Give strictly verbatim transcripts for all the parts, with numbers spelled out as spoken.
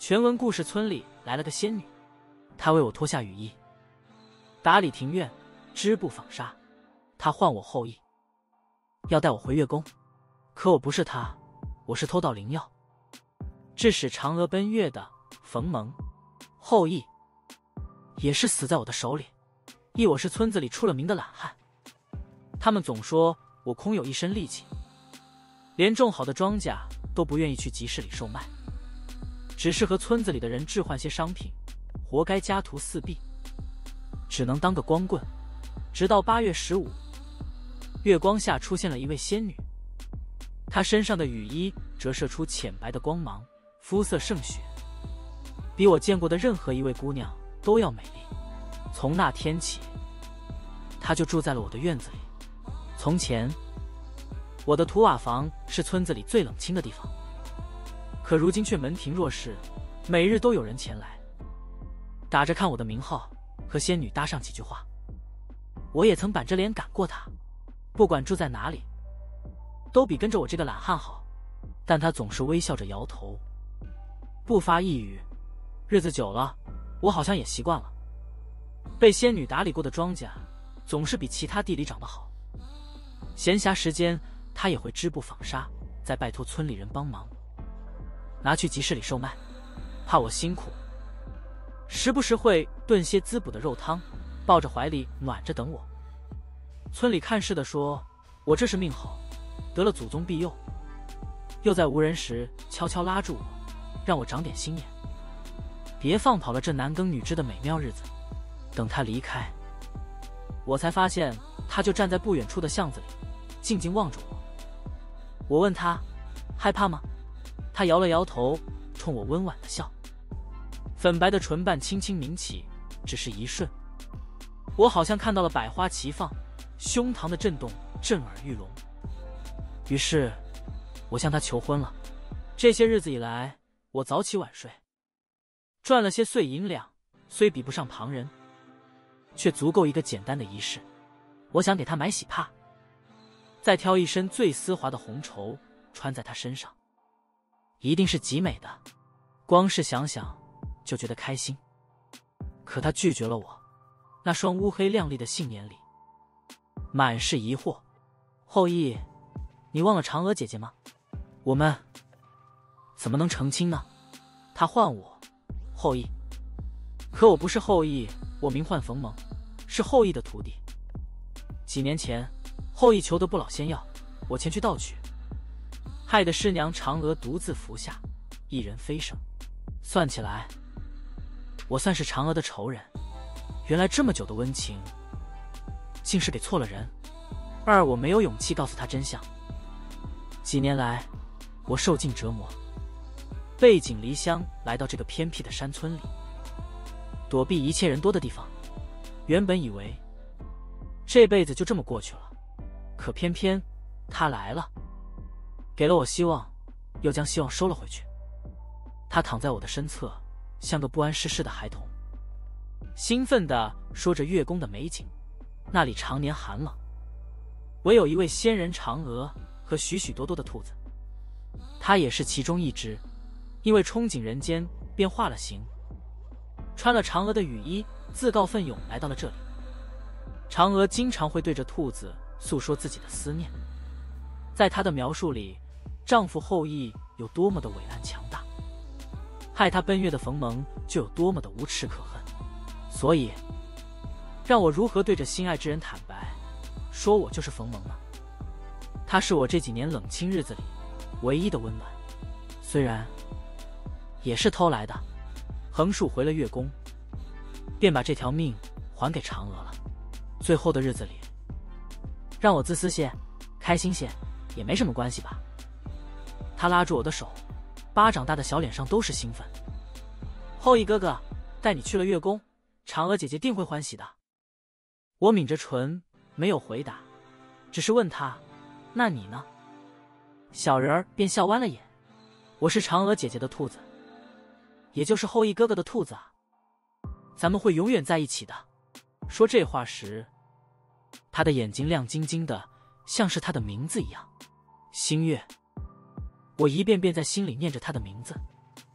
全文故事：村里来了个仙女，她为我脱下雨衣，打理庭院，织布纺纱。她唤我后羿，要带我回月宫。可我不是她，我是偷盗灵药，致使嫦娥奔月的冯蒙。后羿也是死在我的手里。忆我是村子里出了名的懒汉，他们总说我空有一身力气，连种好的庄稼都不愿意去集市里售卖，只是和村子里的人置换些商品，活该家徒四壁，只能当个光棍。直到八月十五，月光下出现了一位仙女，她身上的雨衣折射出浅白的光芒，肤色胜雪，比我见过的任何一位姑娘都要美丽。从那天起，她就住在了我的院子里。从前，我的土瓦房是村子里最冷清的地方，可如今却门庭若市，每日都有人前来，打着看我的名号，和仙女搭上几句话。我也曾板着脸赶过她，不管住在哪里，都比跟着我这个懒汉好，但她总是微笑着摇头，不发一语。日子久了，我好像也习惯了。被仙女打理过的庄稼，总是比其他地里长得好。闲暇时间，她也会织布纺纱，再拜托村里人帮忙，拿去集市里售卖，怕我辛苦，时不时会炖些滋补的肉汤，抱着怀里暖着等我。村里看事的说我这是命好，得了祖宗庇佑，又在无人时悄悄拉住我，让我长点心眼，别放跑了这男耕女织的美妙日子。等他离开，我才发现他就站在不远处的巷子里，静静望着我。我问他害怕吗？他摇了摇头，冲我温婉的笑，粉白的唇瓣轻轻抿起，只是一瞬，我好像看到了百花齐放，胸膛的震动震耳欲聋。于是我向他求婚了。这些日子以来，我早起晚睡，赚了些碎银两，虽比不上旁人，却足够一个简单的仪式。我想给他买喜帕，再挑一身最丝滑的红绸穿在他身上，一定是极美的，光是想想就觉得开心。可他拒绝了我，那双乌黑亮丽的杏眼里满是疑惑。后羿，你忘了嫦娥姐姐吗？我们怎么能成亲呢？他唤我后羿，可我不是后羿，我名唤冯蒙，是后羿的徒弟。几年前，后羿求得不老仙药，我前去盗取，害得师娘嫦娥独自服下，一人飞升。算起来，我算是嫦娥的仇人。原来这么久的温情，竟是给错了人。二，我没有勇气告诉他真相。几年来，我受尽折磨，背井离乡来到这个偏僻的山村里，躲避一切人多的地方。原本以为这辈子就这么过去了，可偏偏他来了，给了我希望，又将希望收了回去。他躺在我的身侧，像个不谙世事的孩童，兴奋地说着月宫的美景。那里常年寒冷，唯有一位仙人嫦娥和许许多多的兔子，他也是其中一只，因为憧憬人间，便化了形，穿了嫦娥的雨衣，自告奋勇来到了这里。嫦娥经常会对着兔子诉说自己的思念，在她的描述里，丈夫后羿有多么的伟岸强大，害她奔月的冯蒙就有多么的无耻可恨。所以让我如何对着心爱之人坦白，说我就是冯蒙呢？他是我这几年冷清日子里唯一的温暖，虽然也是偷来的。横竖回了月宫，便把这条命还给嫦娥了。最后的日子里，让我自私些，开心些，也没什么关系吧。他拉住我的手，巴掌大的小脸上都是兴奋。后羿哥哥，带你去了月宫，嫦娥姐姐定会欢喜的。我抿着唇，没有回答，只是问他，那你呢？小人儿便笑弯了眼，我是嫦娥姐姐的兔子，也就是后羿哥哥的兔子啊，咱们会永远在一起的。说这话时，他的眼睛亮晶晶的，像是他的名字一样。星月，我一遍遍在心里念着他的名字。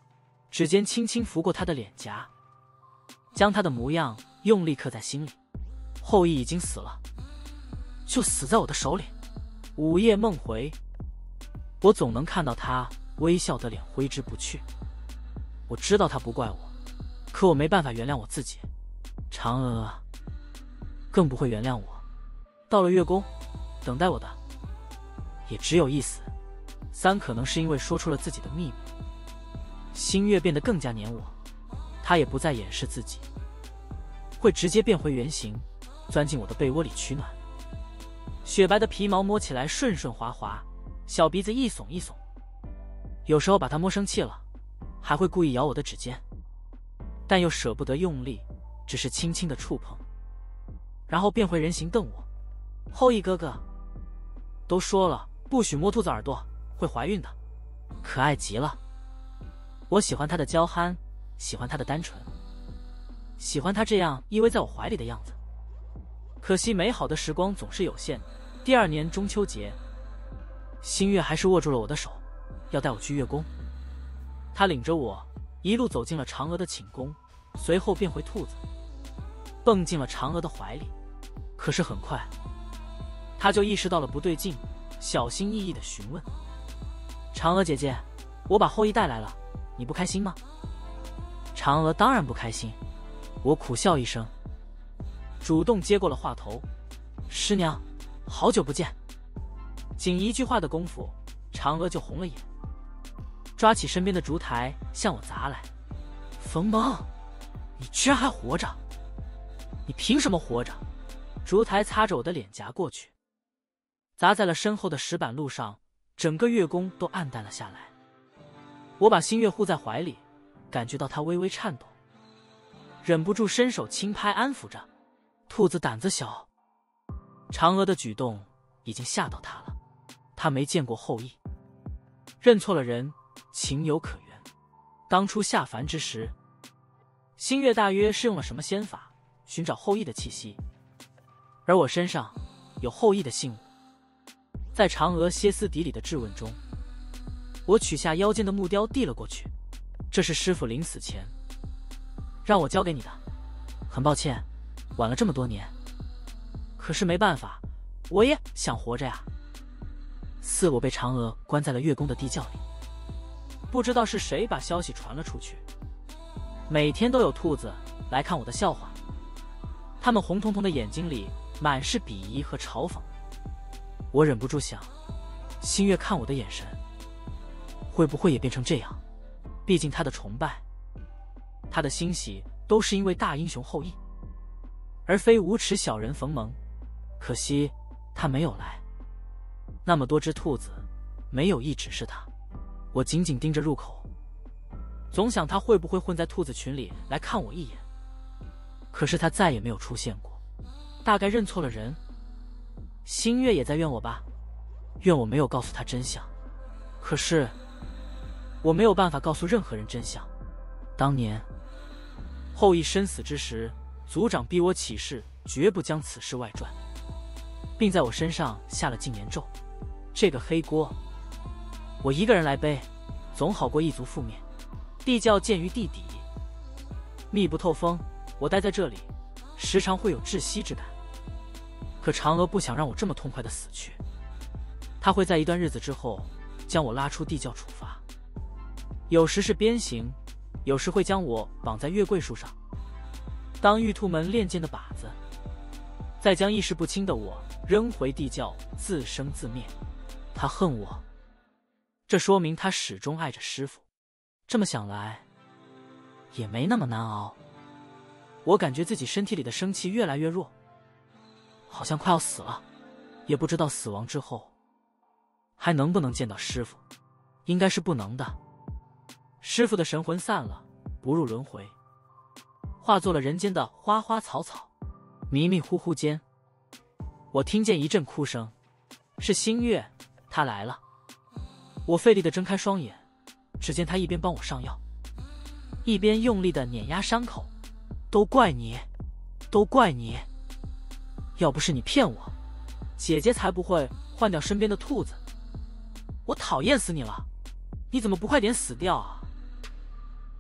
指尖轻轻拂过他的脸颊，将他的模样用力刻在心里。后羿已经死了，就死在我的手里。午夜梦回，我总能看到他微笑的脸挥之不去。我知道他不怪我，可我没办法原谅我自己。嫦娥更不会原谅我。到了月宫，等待我的也只有一死。三可能是因为说出了自己的秘密，星月变得更加黏我，他也不再掩饰自己，会直接变回原形，钻进我的被窝里取暖。雪白的皮毛摸起来顺顺滑滑，小鼻子一耸一耸，有时候把它摸生气了，还会故意咬我的指尖，但又舍不得用力，只是轻轻的触碰，然后变回人形瞪我。后羿哥哥，都说了不许摸兔子耳朵，会怀孕的，可爱极了。我喜欢他的娇憨，喜欢他的单纯，喜欢他这样依偎在我怀里的样子。可惜美好的时光总是有限。第二年中秋节，星月还是握住了我的手，要带我去月宫。他领着我一路走进了嫦娥的寝宫，随后变回兔子，蹦进了嫦娥的怀里。可是很快，他就意识到了不对劲，小心翼翼地询问：嫦娥姐姐，我把后羿带来了，你不开心吗？嫦娥当然不开心。我苦笑一声，主动接过了话头：师娘，好久不见。仅一句话的功夫，嫦娥就红了眼，抓起身边的烛台向我砸来。冯蒙，你居然还活着！你凭什么活着？烛台擦着我的脸颊过去，砸在了身后的石板路上，整个月宫都暗淡了下来。我把星月护在怀里，感觉到她微微颤抖，忍不住伸手轻拍安抚着。兔子胆子小，嫦娥的举动已经吓到他了。他没见过后羿，认错了人，情有可原。当初下凡之时，星月大约是用了什么仙法寻找后羿的气息，而我身上有后羿的信物。在嫦娥歇斯底里的质问中，我取下腰间的木雕递了过去。这是师父临死前让我交给你的，很抱歉晚了这么多年，可是没办法，我也想活着呀。四我被嫦娥关在了月宫的地窖里，不知道是谁把消息传了出去，每天都有兔子来看我的笑话，他们红彤彤的眼睛里满是鄙夷和嘲讽。我忍不住想，星月看我的眼神会不会也变成这样？毕竟他的崇拜，他的欣喜都是因为大英雄后羿，而非无耻小人冯蒙。可惜他没有来，那么多只兔子没有一只是他。我紧紧盯着入口，总想他会不会混在兔子群里来看我一眼，可是他再也没有出现过，大概认错了人。星月也在怨我吧，怨我没有告诉他真相。可是我没有办法告诉任何人真相。当年后羿身死之时，族长逼我起誓绝不将此事外传，并在我身上下了禁言咒。这个黑锅我一个人来背，总好过一族覆灭。地窖建于地底，密不透风，我待在这里时常会有窒息之感。可嫦娥不想让我这么痛快的死去，她会在一段日子之后将我拉出地窖处罚，有时是鞭刑，有时会将我绑在月桂树上当玉兔们练剑的靶子，再将意识不清的我扔回地窖自生自灭。他恨我，这说明他始终爱着师父。这么想来也没那么难熬。我感觉自己身体里的生气越来越弱，好像快要死了，也不知道死亡之后还能不能见到师父。应该是不能的。师父的神魂散了，不入轮回，化作了人间的花花草草。迷迷糊糊间，我听见一阵哭声，是星月，他来了。我费力地睁开双眼，只见他一边帮我上药，一边用力地碾压伤口。都怪你，都怪你，要不是你骗我，姐姐才不会换掉身边的兔子。我讨厌死你了，你怎么不快点死掉啊？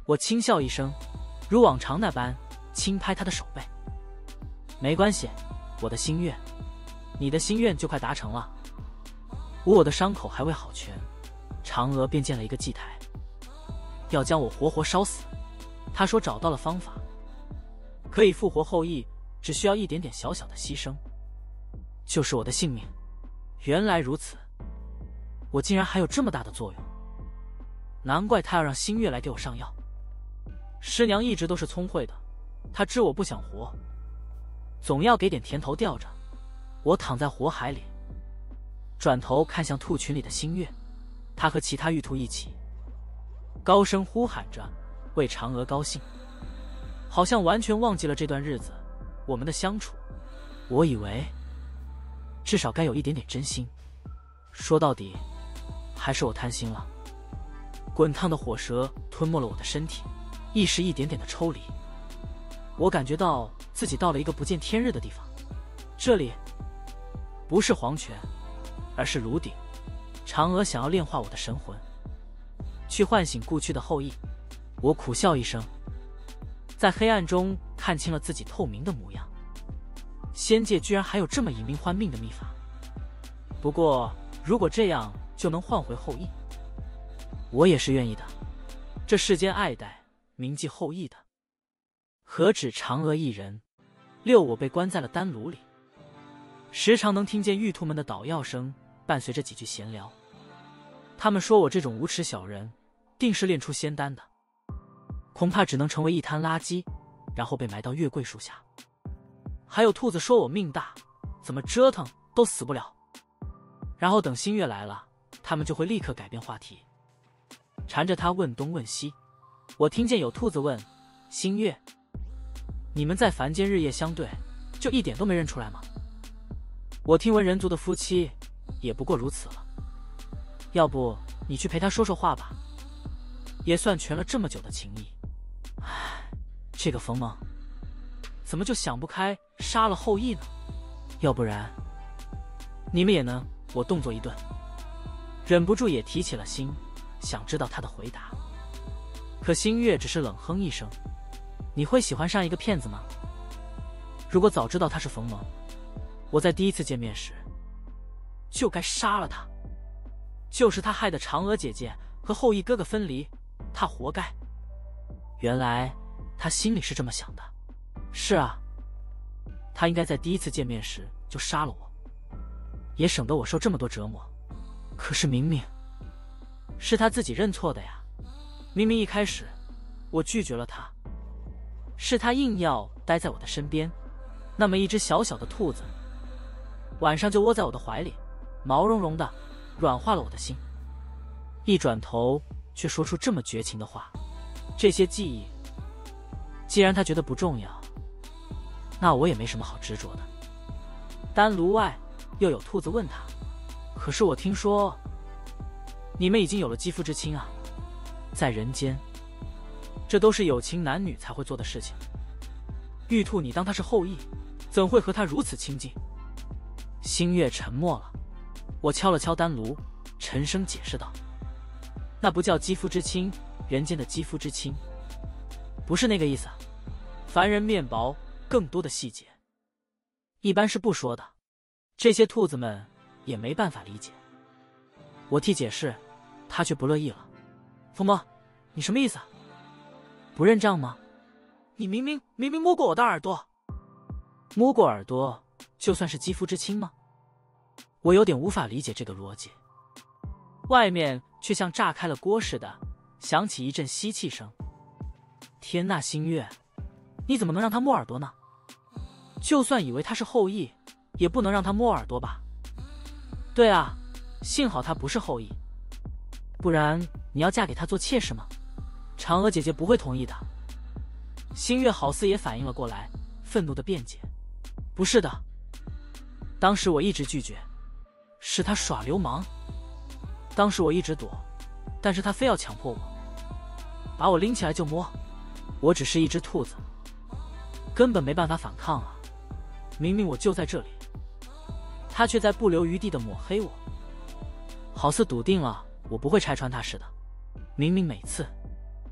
我轻笑一声，如往常那般轻拍他的手背。没关系，我的心愿，你的心愿就快达成了。无我的伤口还未好全，嫦娥便建了一个祭台，要将我活活烧死。他说找到了方法，可以复活后羿，只需要一点点小小的牺牲，就是我的性命。原来如此，我竟然还有这么大的作用，难怪他要让星月来给我上药。师娘一直都是聪慧的，她知我不想活，总要给点甜头吊着。我躺在火海里，转头看向兔群里的星月，他和其他玉兔一起高声呼喊着为嫦娥高兴，好像完全忘记了这段日子我们的相处。我以为至少该有一点点真心，说到底还是我贪心了。滚烫的火舌吞没了我的身体，意识一点点的抽离。我感觉到自己到了一个不见天日的地方，这里不是黄泉，而是炉鼎。嫦娥想要炼化我的神魂，去唤醒故去的后羿。我苦笑一声，在黑暗中看清了自己透明的模样。仙界居然还有这么以命换命的秘法，不过如果这样就能换回后羿，我也是愿意的。这世间爱戴铭记后羿的，何止嫦娥一人。六，我被关在了丹炉里，时常能听见玉兔们的捣药声，伴随着几句闲聊。他们说我这种无耻小人，定是炼出仙丹的，恐怕只能成为一滩垃圾，然后被埋到月桂树下。还有兔子说我命大，怎么折腾都死不了。然后等星月来了，他们就会立刻改变话题，缠着他问东问西。我听见有兔子问星月，你们在凡间日夜相对，就一点都没认出来吗？我听闻人族的夫妻也不过如此了，要不你去陪他说说话吧，也算全了这么久的情谊。唉，这个冯蒙怎么就想不开杀了后羿呢？要不然你们也能……我动作一顿，忍不住也提起了心，想知道他的回答。可星月只是冷哼一声，你会喜欢上一个骗子吗？如果早知道他是冯蒙，我在第一次见面时就该杀了他，就是他害得嫦娥姐姐和后羿哥哥分离，他活该。原来他心里是这么想的。是啊，他应该在第一次见面时就杀了我，也省得我受这么多折磨。可是明明是他自己认错的呀，明明一开始我拒绝了他，是他硬要待在我的身边，那么一只小小的兔子晚上就窝在我的怀里，毛茸茸的，软化了我的心。一转头却说出这么绝情的话，这些记忆既然他觉得不重要，那我也没什么好执着的。丹炉外又有兔子问他，可是我听说你们已经有了肌肤之亲啊，在人间这都是有情男女才会做的事情。玉兔你当他是后羿，怎会和他如此亲近？星月沉默了，我敲了敲丹炉，沉声解释道，那不叫肌肤之亲，人间的肌肤之亲不是那个意思，凡人面薄，更多的细节一般是不说的，这些兔子们也没办法理解。我替解释，他却不乐意了。风魔，你什么意思？不认账吗？你明明明明摸过我的耳朵。摸过耳朵就算是肌肤之亲吗？我有点无法理解这个逻辑。外面却像炸开了锅似的响起一阵吸气声。天呐，星月，你怎么能让他摸耳朵呢？就算以为他是后羿，也不能让他摸耳朵吧？对啊，幸好他不是后羿，不然你要嫁给他做妾室吗？嫦娥姐姐不会同意的。星月好似也反应了过来，愤怒的辩解，不是的，当时我一直拒绝，是他耍流氓。当时我一直躲，但是他非要强迫我，把我拎起来就摸。我只是一只兔子，根本没办法反抗啊！明明我就在这里，他却在不留余地的抹黑我，好似笃定了我不会拆穿他似的。明明每次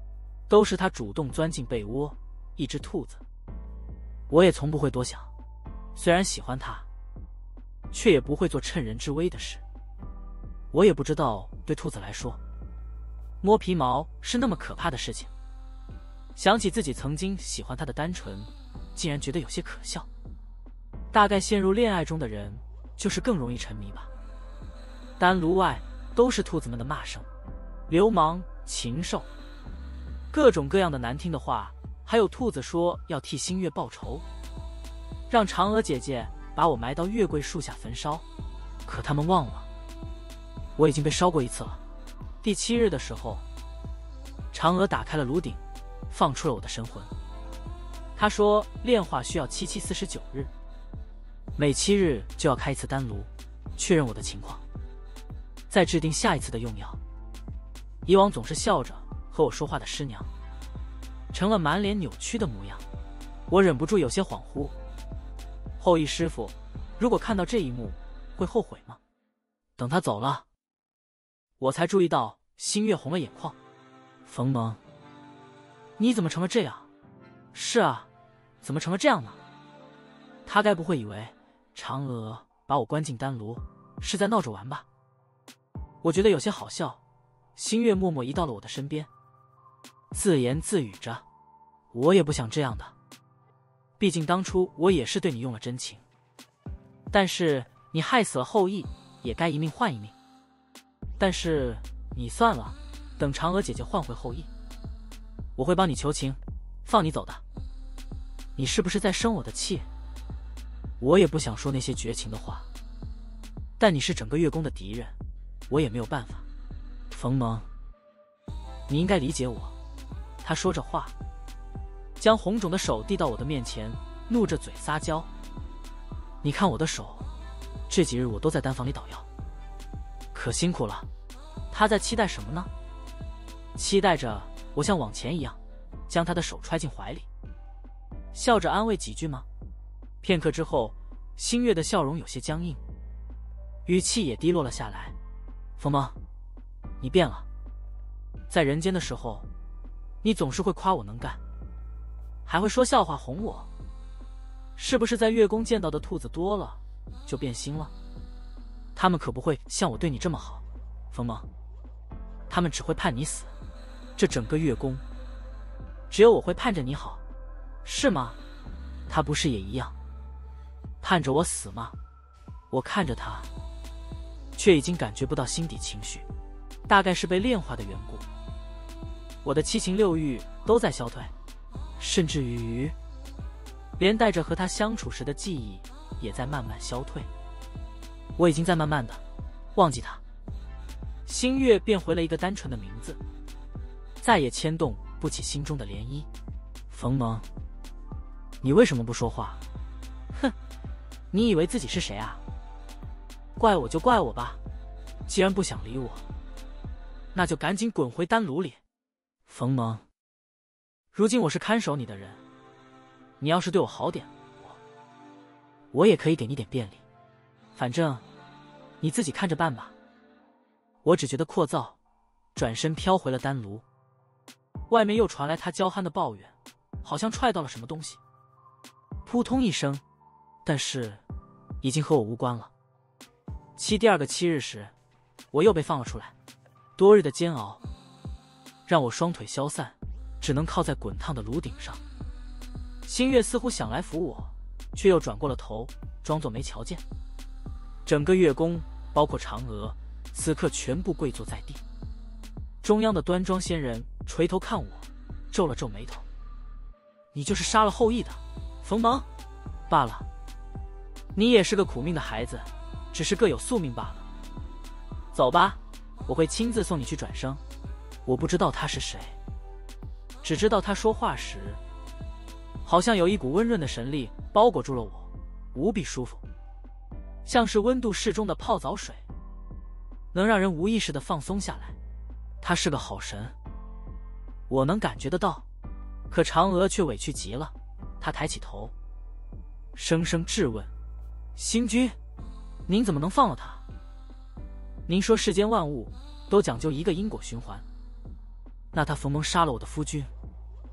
都是他主动钻进被窝，一只兔子。我也从不会多想，虽然喜欢他，却也不会做趁人之危的事。我也不知道对兔子来说，摸皮毛是那么可怕的事情。想起自己曾经喜欢他的单纯，竟然觉得有些可笑。大概陷入恋爱中的人，就是更容易沉迷吧。丹炉外都是兔子们的骂声，流氓、禽兽，各种各样的难听的话，还有兔子说要替星月报仇，让嫦娥姐姐把我埋到月桂树下焚烧。可他们忘了，我已经被烧过一次了。第七日的时候，嫦娥打开了炉鼎，放出了我的神魂。她说炼化需要七七四十九日，每七日就要开一次丹炉，确认我的情况，再制定下一次的用药。以往总是笑着和我说话的师娘，成了满脸扭曲的模样。我忍不住有些恍惚。后羿师傅如果看到这一幕，会后悔吗？等他走了，我才注意到星月红了眼眶。冯蒙，你怎么成了这样？是啊，怎么成了这样呢？他该不会以为嫦娥把我关进丹炉是在闹着玩吧？我觉得有些好笑。星月默默移到了我的身边，自言自语着，我也不想这样的，毕竟当初我也是对你用了真情，但是你害死了后羿，也该一命换一命。但是你算了，等嫦娥姐姐换回后羿，我会帮你求情，放你走的。你是不是在生我的气？我也不想说那些绝情的话，但你是整个月宫的敌人，我也没有办法。冯蒙，你应该理解我。他说着话，将红肿的手递到我的面前，怒着嘴撒娇。你看我的手，这几日我都在丹房里捣药，可辛苦了。他在期待什么呢？期待着我像往前一样，将他的手揣进怀里，笑着安慰几句吗？片刻之后，星月的笑容有些僵硬，语气也低落了下来。冯蒙，你变了。在人间的时候，你总是会夸我能干，还会说笑话哄我。是不是在月宫见到的兔子多了，就变心了？他们可不会像我对你这么好，冯蒙。他们只会盼你死。这整个月宫，只有我会盼着你好，是吗？他不是也一样，盼着我死吗？我看着他，却已经感觉不到心底情绪，大概是被炼化的缘故。我的七情六欲都在消退，甚至于连带着和他相处时的记忆也在慢慢消退。我已经在慢慢的忘记他。星月变回了一个单纯的名字，再也牵动不起心中的涟漪。冯蒙，你为什么不说话？哼，你以为自己是谁啊？怪我就怪我吧，既然不想理我，那就赶紧滚回丹炉里。冯蒙，如今我是看守你的人，你要是对我好点，我我也可以给你点便利，反正你自己看着办吧。我只觉得聒噪，转身飘回了丹炉。外面又传来他娇憨的抱怨，好像踹到了什么东西，扑通一声，但是已经和我无关了。七第二个七日时，我又被放了出来。多日的煎熬让我双腿消散，只能靠在滚烫的炉顶上。星月似乎想来扶我，却又转过了头，装作没瞧见。整个月宫，包括嫦娥，此刻全部跪坐在地。中央的端庄仙人垂头看我，皱了皱眉头。你就是杀了后羿的，冯蒙？罢了，你也是个苦命的孩子，只是各有宿命罢了。走吧，我会亲自送你去转生。我不知道他是谁，只知道他说话时，好像有一股温润的神力包裹住了我，无比舒服，像是温度适中的泡澡水，能让人无意识地放松下来。他是个好神，我能感觉得到。可嫦娥却委屈极了，她抬起头，声声质问：星君，您怎么能放了他？您说世间万物都讲究一个因果循环，那他冯蒙杀了我的夫君，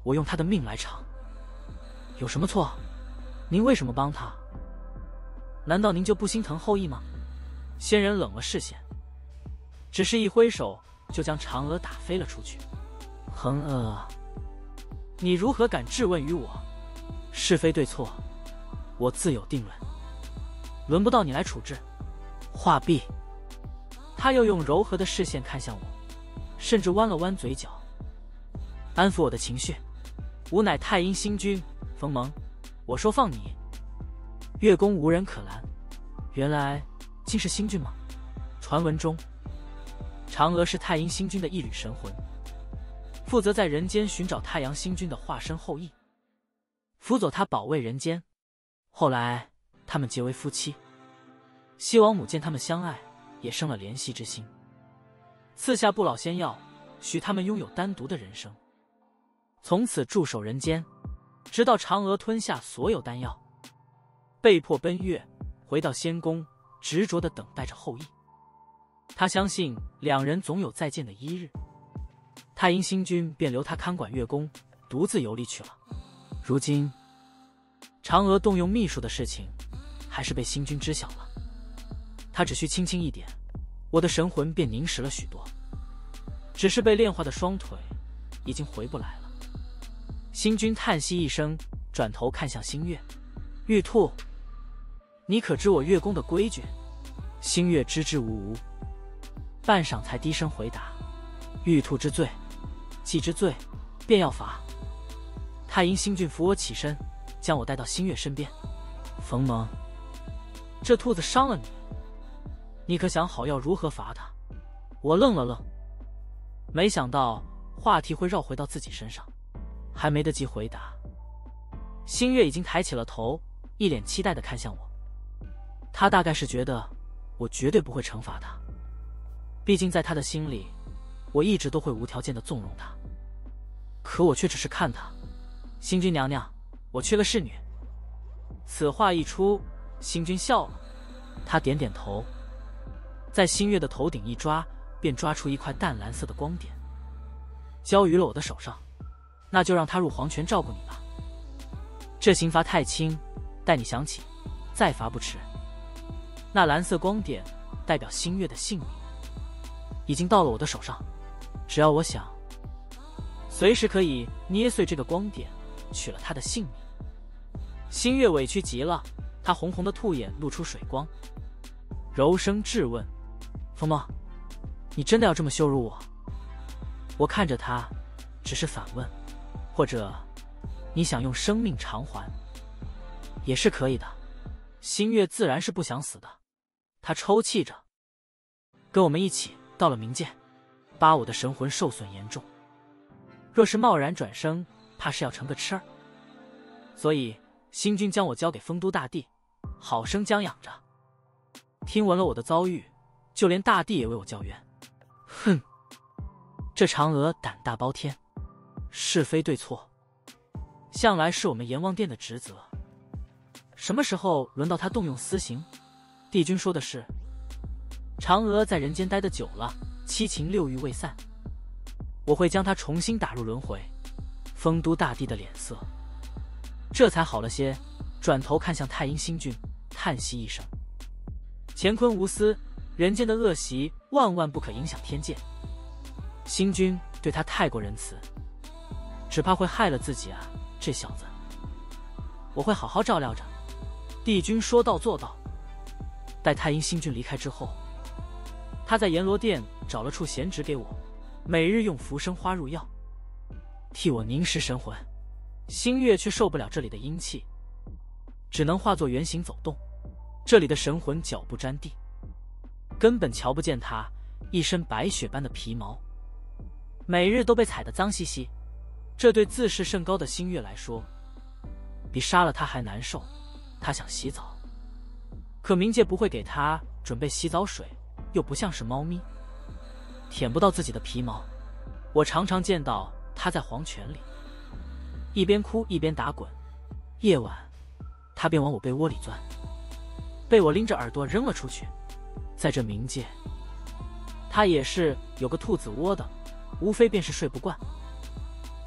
我用他的命来偿。有什么错？您为什么帮他？难道您就不心疼后羿吗？仙人冷了视线，只是一挥手就将嫦娥打飞了出去。哼呃，你如何敢质问于我？是非对错，我自有定论，轮不到你来处置。话毕，他又用柔和的视线看向我，甚至弯了弯嘴角，安抚我的情绪。吾乃太阴星君冯蒙，我说放你。月宫无人可拦，原来竟是星君吗？传闻中，嫦娥是太阴星君的一缕神魂，负责在人间寻找太阳星君的化身后羿，辅佐他保卫人间。后来他们结为夫妻，西王母见他们相爱，也生了怜惜之心，赐下不老仙药，许他们拥有单独的人生，从此驻守人间，直到嫦娥吞下所有丹药，被迫奔月，回到仙宫，执着地等待着后羿。他相信两人总有再见的一日，太阴星君便留他看管月宫，独自游历去了。如今嫦娥动用秘术的事情还是被星君知晓了，他只需轻轻一点，我的神魂便凝实了许多，只是被炼化的双腿已经回不来了。星君叹息一声，转头看向星月，玉兔，你可知我月宫的规矩？星月支支吾吾，半晌才低声回答：玉兔之罪，既知罪，便要罚。太阴星君扶我起身，将我带到星月身边。冯蒙，这兔子伤了你，你可想好要如何罚他？我愣了愣，没想到话题会绕回到自己身上，还没得及回答，星月已经抬起了头，一脸期待地看向我。他大概是觉得我绝对不会惩罚他，毕竟在他的心里，我一直都会无条件地纵容他。可我却只是看他，星君娘娘，我缺个侍女。此话一出，星君笑了，他点点头，在星月的头顶一抓，便抓出一块淡蓝色的光点，交于了我的手上。那就让他入黄泉照顾你吧。这刑罚太轻，待你想起，再罚不迟。那蓝色光点代表星月的性命，已经到了我的手上，只要我想，随时可以捏碎这个光点，取了他的性命。星月委屈极了，他红红的兔眼露出水光，柔声质问：冯蒙，你真的要这么羞辱我？我看着他，只是反问：或者你想用生命偿还，也是可以的。星月自然是不想死的，他抽泣着，跟我们一起到了冥界，八我的神魂受损严重，若是贸然转生，怕是要成个痴儿。所以星君将我交给丰都大帝，好生将养着。听闻了我的遭遇，就连大帝也为我叫冤。哼，这嫦娥胆大包天，是非对错，向来是我们阎王殿的职责。什么时候轮到他动用私刑？帝君说的是，嫦娥在人间待得久了，七情六欲未散，我会将她重新打入轮回。丰都大帝的脸色这才好了些，转头看向太阴星君，叹息一声：乾坤无私，人间的恶习万万不可影响天界。星君对他太过仁慈，只怕会害了自己啊，这小子。我会好好照料着。帝君说到做到。待太阴星君离开之后，他在阎罗殿找了处闲职给我，每日用浮生花入药，替我凝实神魂。星月却受不了这里的阴气，只能化作圆形走动。这里的神魂脚不沾地，根本瞧不见他一身白雪般的皮毛，每日都被踩得脏兮兮。这对自视甚高的星月来说，比杀了他还难受。他想洗澡，可冥界不会给他准备洗澡水，又不像是猫咪，舔不到自己的皮毛。我常常见到他在黄泉里一边哭一边打滚，夜晚他便往我被窝里钻，被我拎着耳朵扔了出去。在这冥界，他也是有个兔子窝的，无非便是睡不惯。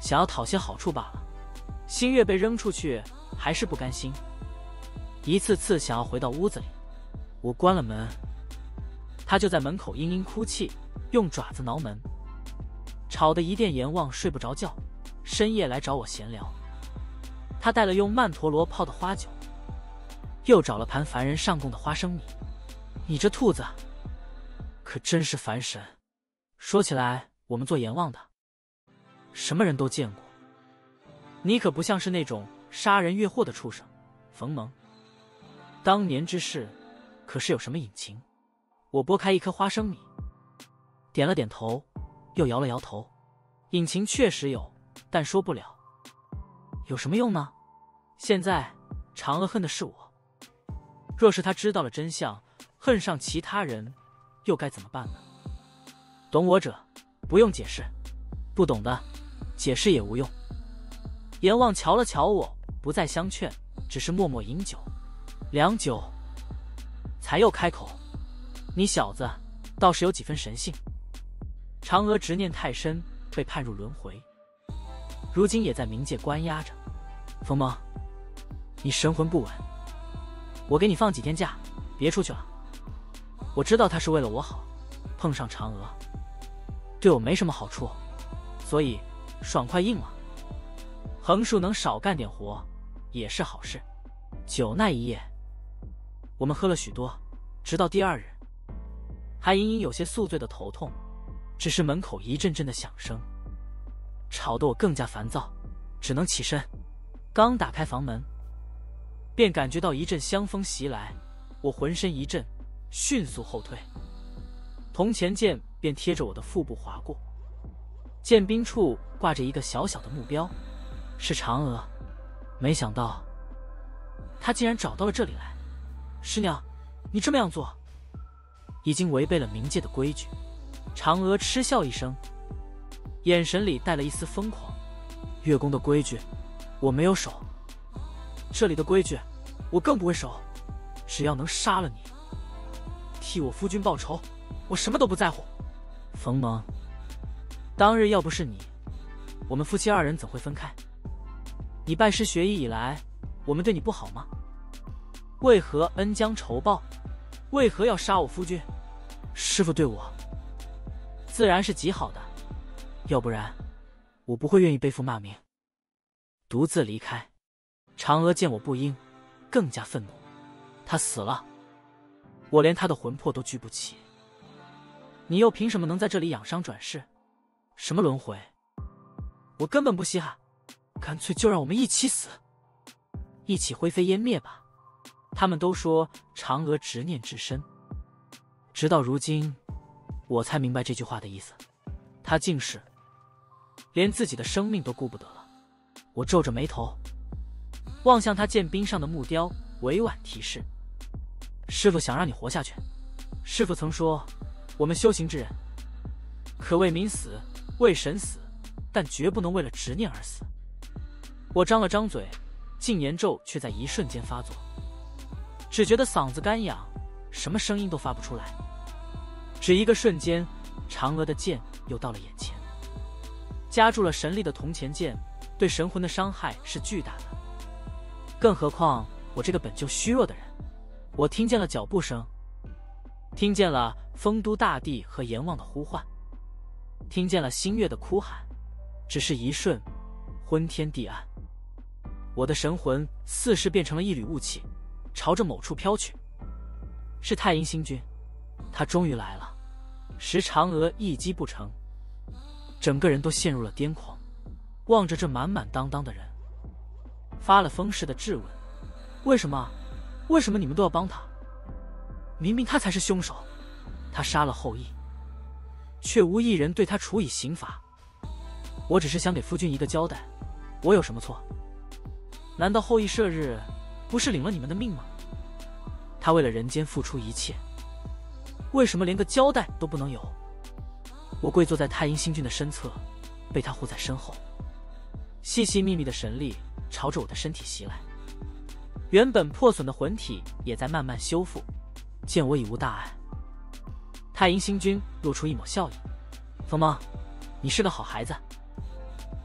想要讨些好处罢了。星月被扔出去，还是不甘心，一次次想要回到屋子里。我关了门，他就在门口嘤嘤哭泣，用爪子挠门，吵得一殿阎王睡不着觉，深夜来找我闲聊。他带了用曼陀罗泡的花酒，又找了盘凡人上供的花生米。你这兔子可真是烦神。说起来，我们做阎王的什么人都见过，你可不像是那种杀人越货的畜生。冯蒙，当年之事可是有什么隐情？我拨开一颗花生米，点了点头，又摇了摇头。隐情确实有，但说不了。有什么用呢？现在嫦娥恨的是我，若是他知道了真相，恨上其他人，又该怎么办呢？懂我者不用解释，不懂的解释也无用。阎王瞧了瞧我，不再相劝，只是默默饮酒。良久，才又开口：你小子倒是有几分神性。嫦娥执念太深，被判入轮回，如今也在冥界关押着。冯蒙，你神魂不稳，我给你放几天假，别出去了。我知道他是为了我好，碰上嫦娥对我没什么好处，所以爽快应了。横竖能少干点活也是好事。酒那一夜，我们喝了许多，直到第二日，还隐隐有些宿醉的头痛，只是门口一阵阵的响声，吵得我更加烦躁，只能起身。刚打开房门，便感觉到一阵香风袭来，我浑身一震，迅速后退，铜钱剑便贴着我的腹部划过，剑柄处挂着一个小小的目标，是嫦娥。没想到她竟然找到了这里来。师娘，你这么样做已经违背了冥界的规矩。嫦娥嗤笑一声，眼神里带了一丝疯狂。月宫的规矩我没有守，这里的规矩我更不会守。只要能杀了你，替我夫君报仇，我什么都不在乎。冯蒙，当日要不是你，我们夫妻二人怎会分开？你拜师学艺以来，我们对你不好吗？为何恩将仇报？为何要杀我夫君？师父对我自然是极好的，要不然我不会愿意背负骂名，独自离开。嫦娥见我不应，更加愤怒。他死了，我连他的魂魄都聚不起，你又凭什么能在这里养伤转世？什么轮回？我根本不稀罕，干脆就让我们一起死，一起灰飞烟灭吧。他们都说嫦娥执念至深，直到如今我才明白这句话的意思。他竟是连自己的生命都顾不得了。我皱着眉头望向他剑柄上的木雕，委婉提示：师父想让你活下去。师父曾说，我们修行之人可为民死，为神死，但绝不能为了执念而死。我张了张嘴，禁言咒却在一瞬间发作，只觉得嗓子干痒，什么声音都发不出来。只一个瞬间，嫦娥的剑又到了眼前。加注了神力的铜钱剑对神魂的伤害是巨大的，更何况我这个本就虚弱的人。我听见了脚步声，听见了丰都大帝和阎王的呼唤，听见了星月的哭喊。只是一瞬，昏天地暗，我的神魂似是变成了一缕雾气，朝着某处飘去。是太阴星君，他终于来了。时嫦娥一击不成，整个人都陷入了癫狂，望着这满满当当的人，发了疯似的质问：为什么？为什么你们都要帮他？明明他才是凶手，他杀了后羿，却无一人对他处以刑罚。我只是想给夫君一个交代，我有什么错？难道后羿射日不是领了你们的命吗？他为了人间付出一切，为什么连个交代都不能有？我跪坐在太阴星君的身侧，被他护在身后，细细密密的神力朝着我的身体袭来，原本破损的魂体也在慢慢修复。见我已无大碍，太阴星君露出一抹笑意：冯蒙，你是个好孩子，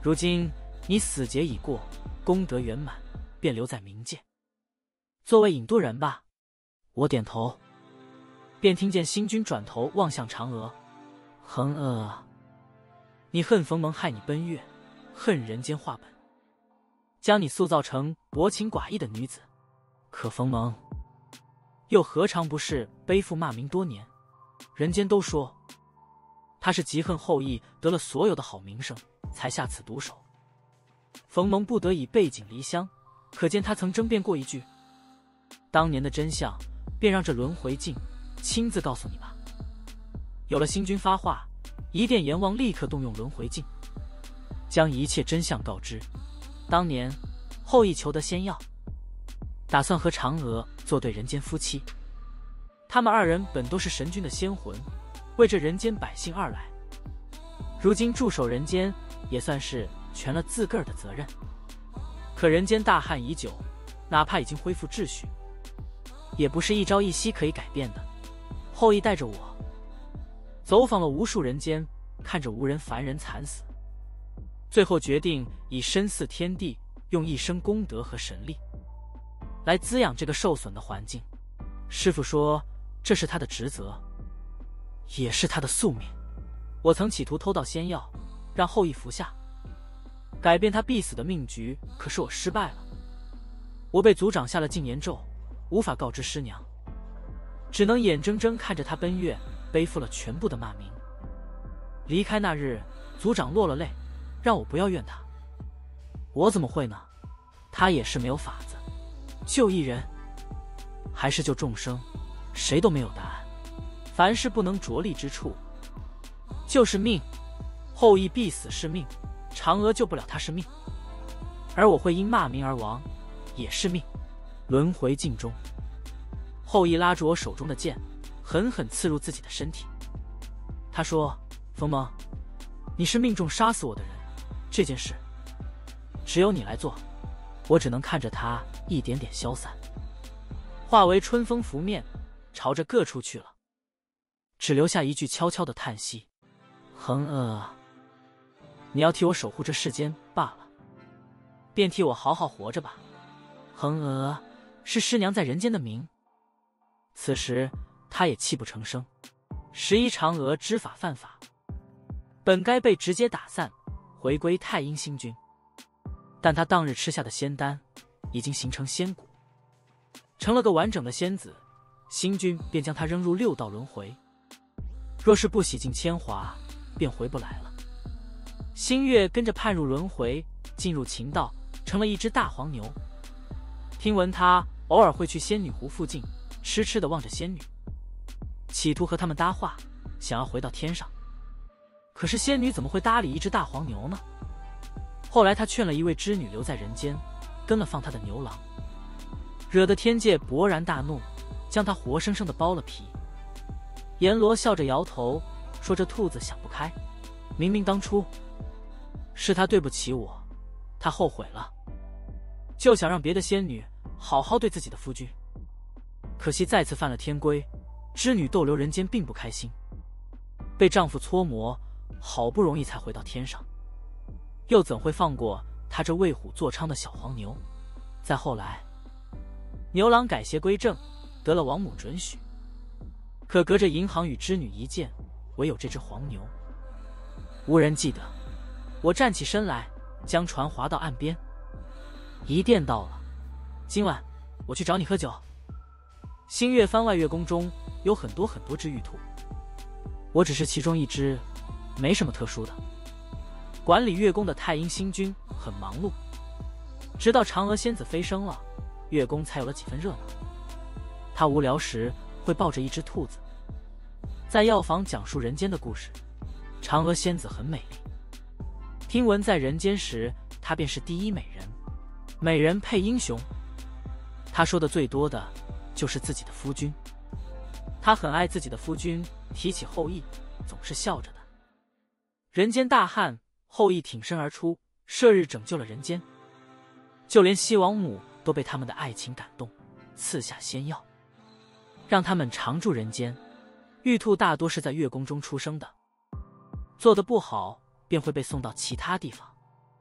如今你死劫已过，功德圆满，便留在冥界，作为引渡人吧。我点头，便听见星君转头望向嫦娥。哼呃，你恨冯蒙害你奔月，恨人间话本，将你塑造成薄情寡义的女子。可冯蒙又何尝不是背负骂名多年？人间都说他是极恨后羿得了所有的好名声，才下此毒手。冯蒙不得已背井离乡，可见他曾争辩过一句：当年的真相，便让这轮回镜亲自告诉你吧。有了星君发话，一殿阎王立刻动用轮回镜，将一切真相告知。当年后羿求得仙药，打算和嫦娥做对人间夫妻。他们二人本都是神君的仙魂，为这人间百姓而来，如今驻守人间，也算是全了自个儿的责任。可人间大旱已久，哪怕已经恢复秩序，也不是一朝一夕可以改变的。后羿带着我走访了无数人间，看着无人凡人惨死，最后决定以身似天地，用一生功德和神力来滋养这个受损的环境。师父说这是他的职责，也是他的宿命。我曾企图偷盗仙药，让后羿服下，改变他必死的命局，可是我失败了。我被族长下了禁言咒，无法告知师娘，只能眼睁睁看着他奔月，背负了全部的骂名。离开那日，族长落了泪，让我不要怨他。我怎么会呢？他也是没有法子，救一人还是救众生，谁都没有答案。凡事不能着力之处，就是命。后羿必死是命，嫦娥救不了他是命，而我会因骂名而亡，也是命。轮回镜中，后羿拉住我手中的剑，狠狠刺入自己的身体。他说：冯蒙，你是命中杀死我的人，这件事只有你来做，我只能看着他一点点消散，化为春风拂面，朝着各处去了，只留下一句悄悄的叹息：哼呃，你要替我守护这世间罢了，便替我好好活着吧。哼呃，是师娘在人间的名。此时他也泣不成声。十一嫦娥知法犯法，本该被直接打散，回归太阴星君，但他当日吃下的仙丹已经形成仙骨，成了个完整的仙子，星君便将他扔入六道轮回，若是不洗尽铅华，便回不来了。星月跟着判入轮回，进入秦道，成了一只大黄牛。听闻他偶尔会去仙女湖附近，痴痴地望着仙女，企图和他们搭话，想要回到天上。可是仙女怎么会搭理一只大黄牛呢？后来他劝了一位织女留在人间，跟了放他的牛郎，惹得天界勃然大怒，将他活生生的剥了皮。阎罗笑着摇头，说这兔子想不开，明明当初是他对不起我，他后悔了，就想让别的仙女好好对自己的夫君。可惜再次犯了天规，织女逗留人间并不开心，被丈夫搓磨，好不容易才回到天上，又怎会放过他这为虎作伥的小黄牛？再后来，牛郎改邪归正，得了王母准许，可隔着银行与织女一见，唯有这只黄牛。无人记得。我站起身来，将船划到岸边。一殿到了，今晚我去找你喝酒。星月番外月宫中有很多很多只玉兔，我只是其中一只，没什么特殊的。管理月宫的太阴星君很忙碌，直到嫦娥仙子飞升了，月宫才有了几分热闹。他无聊时会抱着一只兔子，在药房讲述人间的故事。嫦娥仙子很美丽，听闻在人间时她便是第一美人，美人配英雄。她说的最多的就是自己的夫君，她很爱自己的夫君，提起后羿总是笑着的。人间大旱，后羿挺身而出，射日拯救了人间，就连西王母都被他们的爱情感动，赐下仙药，让他们常驻人间。玉兔大多是在月宫中出生的，做得不好便会被送到其他地方。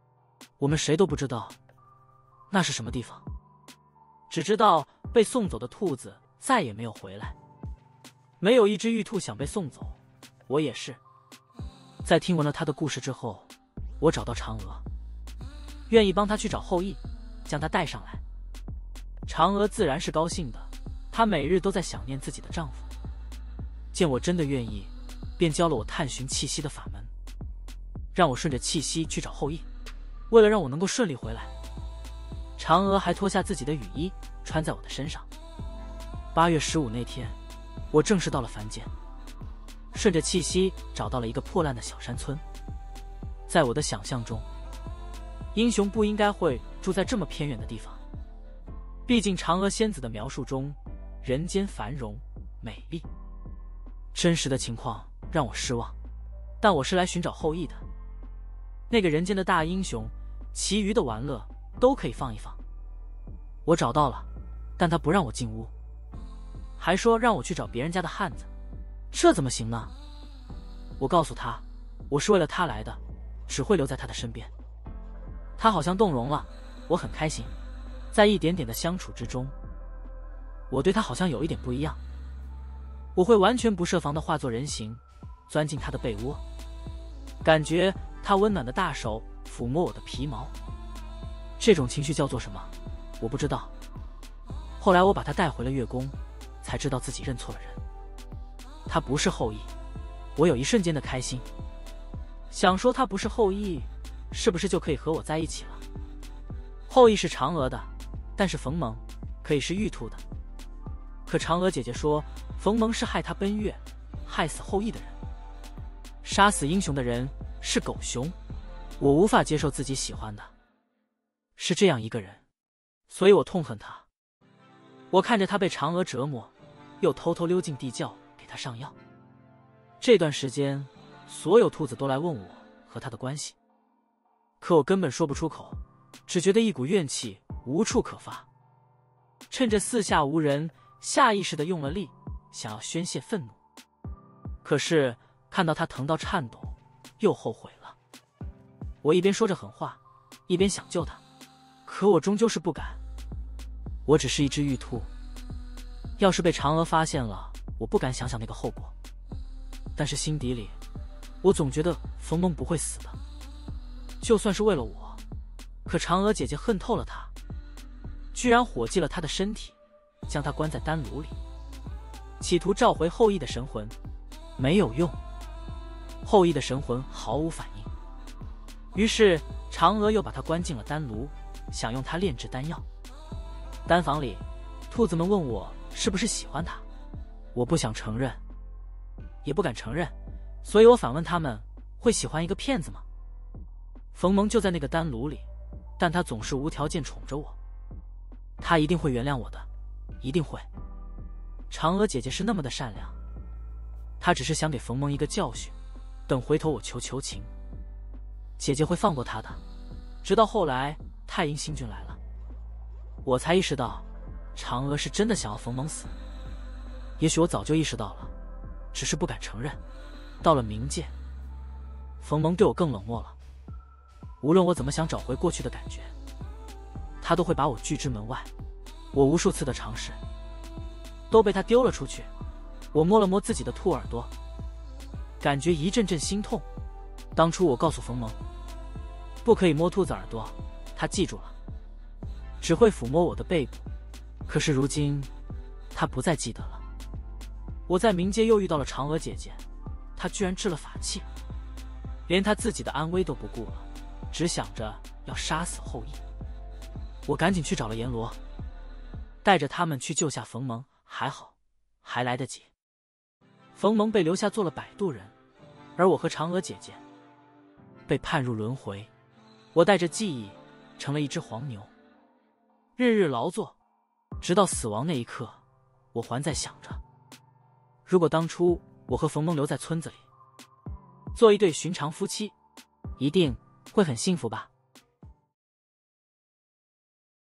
我们谁都不知道那是什么地方，只知道被送走的兔子再也没有回来。没有一只玉兔想被送走，我也是。在听完了他的故事之后，我找到嫦娥，愿意帮他去找后羿，将他带上来。嫦娥自然是高兴的，她每日都在想念自己的丈夫。见我真的愿意，便教了我探寻气息的法门，让我顺着气息去找后羿。为了让我能够顺利回来，嫦娥还脱下自己的雨衣穿在我的身上。八月十五那天，我正式到了凡间，顺着气息找到了一个破烂的小山村。在我的想象中，英雄不应该会住在这么偏远的地方，毕竟嫦娥仙子的描述中，人间繁荣美丽。真实的情况让我失望，但我是来寻找后羿的。那个人间的大英雄，其余的玩乐都可以放一放。我找到了，但他不让我进屋，还说让我去找别人家的汉子，这怎么行呢？我告诉他，我是为了他来的，只会留在他的身边。他好像动容了，我很开心。在一点点的相处之中，我对他好像有一点不一样。我会完全不设防地化作人形，钻进他的被窝，感觉他温暖的大手抚摸我的皮毛。这种情绪叫做什么？我不知道。后来我把他带回了月宫，才知道自己认错了人。他不是后羿，我有一瞬间的开心，想说他不是后羿，是不是就可以和我在一起了？后羿是嫦娥的，但是冯蒙可以是玉兔的。可嫦娥姐姐说，冯蒙是害他奔月，害死后羿的人，杀死英雄的人是狗熊。我无法接受自己喜欢的是这样一个人，所以我痛恨他。我看着他被嫦娥折磨，又偷偷溜进地窖给他上药。这段时间，所有兔子都来问我和他的关系，可我根本说不出口，只觉得一股怨气无处可发。趁着四下无人，下意识地用了力，想要宣泄愤怒。可是看到他疼到颤抖，又后悔了。我一边说着狠话，一边想救他，可我终究是不敢。我只是一只玉兔，要是被嫦娥发现了，我不敢想想那个后果。但是心底里，我总觉得冯蒙不会死的，就算是为了我。可嫦娥姐姐恨透了他，居然火祭了他的身体，将他关在丹炉里，企图召回后羿的神魂。没有用，后羿的神魂毫无反应。于是嫦娥又把他关进了丹炉，想用他炼制丹药。丹房里，兔子们问我是不是喜欢他，我不想承认，也不敢承认，所以我反问他们，会喜欢一个骗子吗？冯蒙就在那个丹炉里，但他总是无条件宠着我，他一定会原谅我的，一定会。嫦娥姐姐是那么的善良，她只是想给冯蒙一个教训，等回头我求求情，姐姐会放过他的。直到后来太阴星君来了，我才意识到嫦娥是真的想要冯蒙死。也许我早就意识到了，只是不敢承认。到了冥界，冯蒙对我更冷漠了，无论我怎么想找回过去的感觉，他都会把我拒之门外。我无数次的尝试都被他丢了出去。我摸了摸自己的兔耳朵，感觉一阵阵心痛。当初我告诉冯蒙不可以摸兔子耳朵，他记住了，只会抚摸我的背部。可是如今他不再记得了。我在冥界又遇到了嫦娥姐姐，她居然制了法器，连她自己的安危都不顾了，只想着要杀死后羿。我赶紧去找了阎罗，带着他们去救下冯蒙。还好还来得及。冯蒙被留下做了摆渡人，而我和嫦娥姐姐被判入轮回。我带着记忆成了一只黄牛，日日劳作，直到死亡那一刻，我还在想着，如果当初我和冯蒙留在村子里，做一对寻常夫妻，一定会很幸福吧。